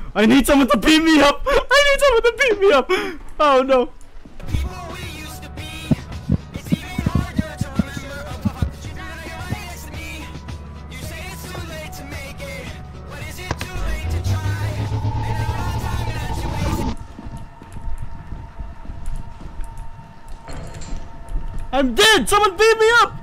I need someone to beat me up! I need someone to beat me up! Oh no! I'm dead! Someone beat me up!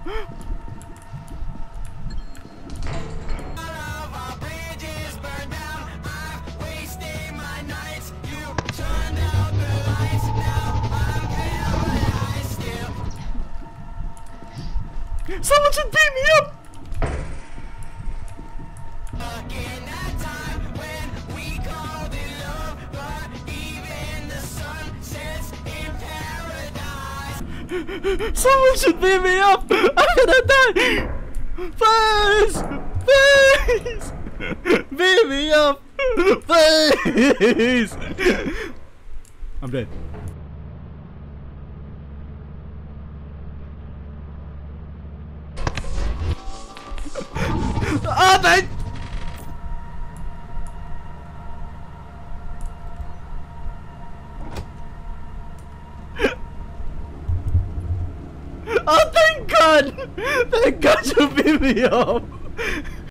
Someone should beat me up! Someone should beat me up! I'm gonna die! Please! Please! Beat me up! Please! I'm dead. Oh my! Oh, thank God! Thank God you beat me up!